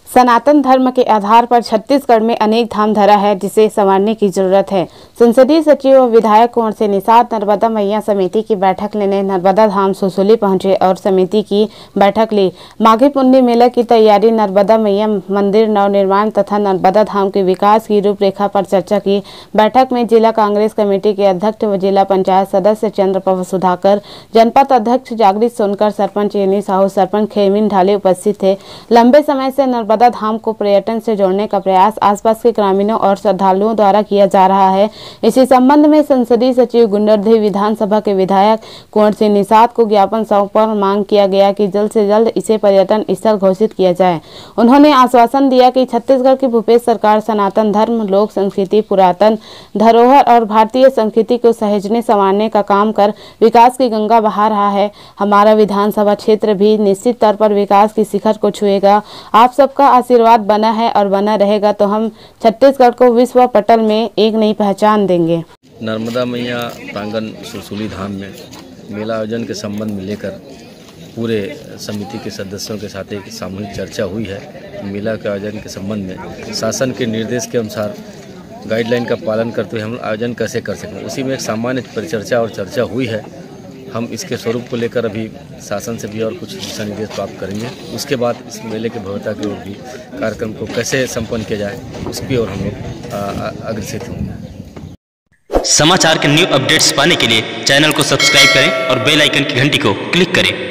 सनातन धर्म के आधार पर छत्तीसगढ़ में अनेक धाम धरा है, जिसे संवारने की जरूरत है। संसदीय सचिव व विधायक कुंवर सिंह निषाद नर्मदा मैया समिति की बैठक लेने नर्मदा धाम सुसुली पहुंचे और समिति की बैठक ली। माघी पुन्नी मेला की तैयारी, नर्मदा मैया मंदिर नवनिर्माण तथा नर्मदा धाम के विकास की रूपरेखा पर चर्चा की। बैठक में जिला कांग्रेस कमेटी के अध्यक्ष व जिला पंचायत सदस्य चंद्रप्रभा सुधाकर, जनपद अध्यक्ष जागृत सोनकर, सरपंच एनी साहू, सरपंच खेमिन ढाले उपस्थित थे। लंबे समय से नर्मदा धाम को पर्यटन से जोड़ने का प्रयास आसपास के ग्रामीणों और श्रद्धालुओं द्वारा किया जा रहा है। इसी संबंध में संसदीय सचिव गुंडरदेव विधानसभा के विधायक कुंवर सिंह निषाद को ज्ञापन सौंपकर मांग किया गया कि जल्द से जल्द इसे पर्यटन स्थल घोषित किया जाए। उन्होंने आश्वासन दिया कि छत्तीसगढ़ की भूपेश सरकार सनातन धर्म, लोक संस्कृति, पुरातन धरोहर और भारतीय संस्कृति को सहेजने संवारने का काम कर विकास की गंगा बहा रहा है। हमारा विधानसभा क्षेत्र भी निश्चित तौर पर विकास की शिखर को छुएगा। आप सबका आशीर्वाद बना है और बना रहेगा तो हम छत्तीसगढ़ को विश्व पटल में एक नई पहचान देंगे। नर्मदा मैया प्रांगण सुसुली धाम में मेला आयोजन के संबंध में लेकर पूरे समिति के सदस्यों के साथ एक सामूहिक चर्चा हुई है। मेला के आयोजन के संबंध में शासन के निर्देश के अनुसार गाइडलाइन का पालन करते हुए हम आयोजन कैसे कर सकें, उसी में एक सामान्य परिचर्चा और चर्चा हुई है। हम इसके स्वरूप को लेकर अभी शासन से भी और कुछ दिशा निर्देश प्राप्त करेंगे। उसके बाद इस मेले के भव्यता की ओर भी कार्यक्रम को कैसे संपन्न किया जाए, उसकी ओर हम लोग अग्रसित होंगे। समाचार के न्यू अपडेट्स पाने के लिए चैनल को सब्सक्राइब करें और बेल आइकन की घंटी को क्लिक करें।